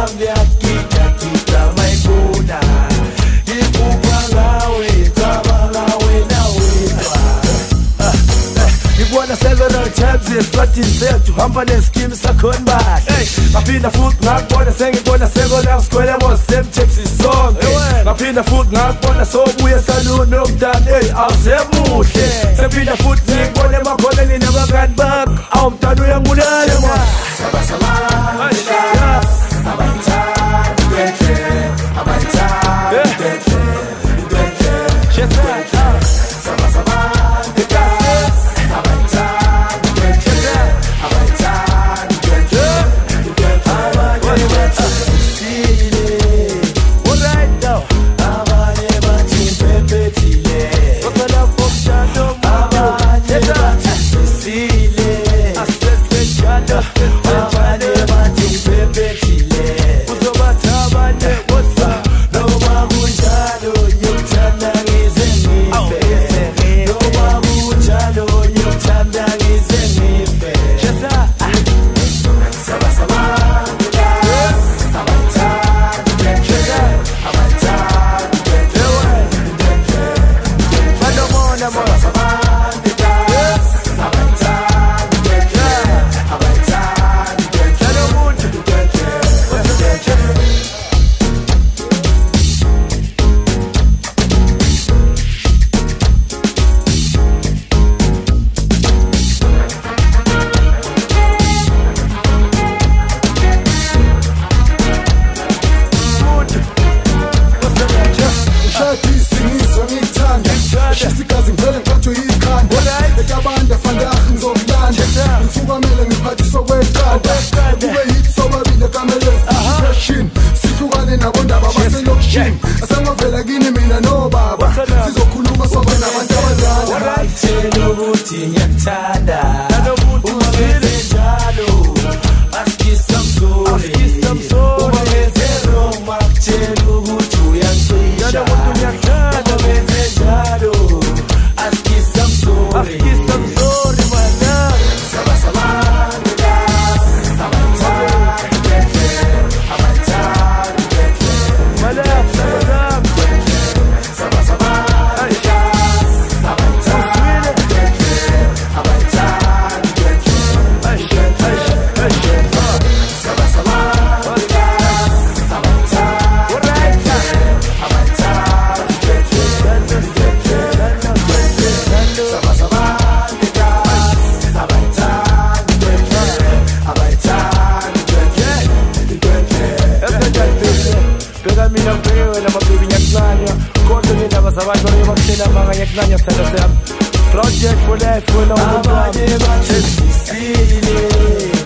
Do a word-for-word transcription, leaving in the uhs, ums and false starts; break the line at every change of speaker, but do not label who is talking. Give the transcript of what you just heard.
ngiyakita kita mayibona ngikupha ngawe cabanga wena wedwa ngibona several times esitratini sethu hamba nescheme sakhona bahle ngaphinda futhi ngakubona sengibona sekona sikhwele mosemtheksi sonke ngaphinda futhi ngakubona sobuye saluni nomntana hey awusemuhle sephinda futhi ngibone emakhona ninabangani bakho awumntana uyangibulala manje asangavela kini mina no baba sizokhuluma sobe nabantu abadala ngitshela ukuthi ngiyakuthanda ungenze njalo askisa msori ungenze wrong makutshela ukuthi uyangisho ungenze njalo askisa msori mina mpewe na mabibi nyaklanya kondo nina basabando ni bakina mga nyaklanya sana sam project for life for no one